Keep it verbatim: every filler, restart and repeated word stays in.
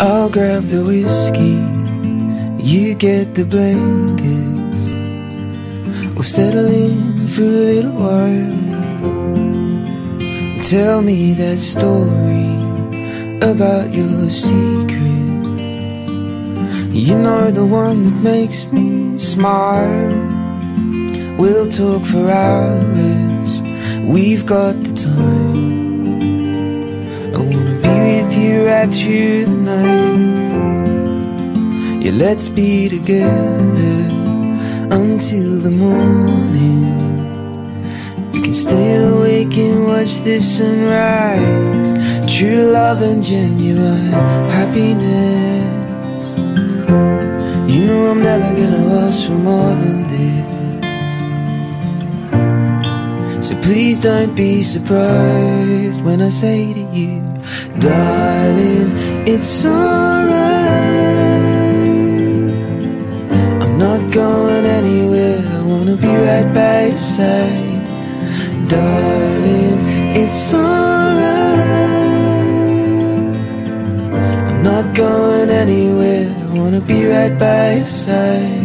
I'll grab the whiskey, you get the blankets. We'll settle in for a little while. Tell me that story about your secret. You know, the one that makes me smile. We'll talk for hours, we've got the time. I wanna be with you right through the night. Yeah, let's be together until the morning. We can stay awake and watch the sunrise. True love and genuine happiness. You know I'm never gonna ask for more than this. So please don't be surprised when I say to you, darling, it's alright. I'm not going anywhere, I wanna be right by your side. Darling, it's alright. I'm not going anywhere, I wanna be right by your side.